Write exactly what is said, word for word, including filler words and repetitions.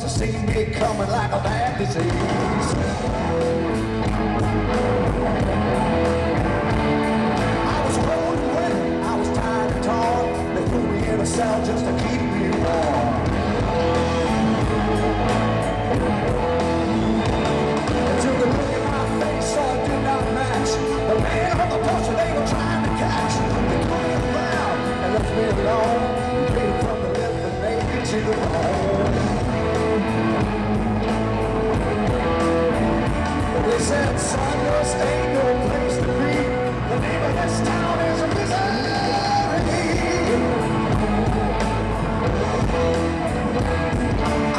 have seen me coming like a bad disease. I was cold and wet, I was tired and torn. They threw me in a cell just to keep me warm. Until the look in my face, so I did not match the man on the porch.